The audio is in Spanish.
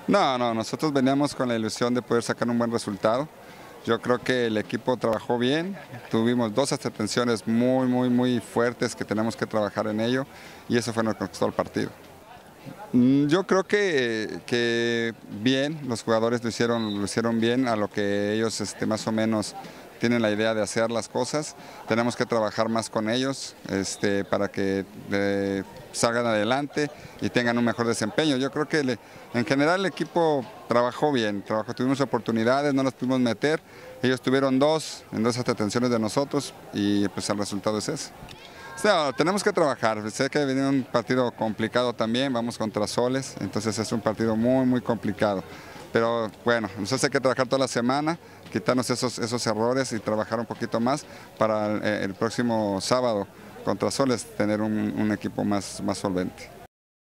No, nosotros veníamos con la ilusión de poder sacar un buen resultado. Yo creo que el equipo trabajó bien, tuvimos dos atenciones muy fuertes que tenemos que trabajar en ello y eso fue lo que nos costó el partido. Yo creo que bien, los jugadores lo hicieron bien a lo que ellos más o menos tienen la idea de hacer las cosas. Tenemos que trabajar más con ellos para que salgan adelante y tengan un mejor desempeño. Yo creo que en general el equipo trabajó bien, tuvimos oportunidades, no las pudimos meter. Ellos tuvieron dos en dos atenciones de nosotros y pues el resultado es ese. No, tenemos que trabajar, sé que viene un partido complicado también, vamos contra Soles, entonces es un partido muy complicado. Pero bueno, nosotros hay que trabajar toda la semana, quitarnos esos errores y trabajar un poquito más para el próximo sábado contra Soles tener un equipo más solvente.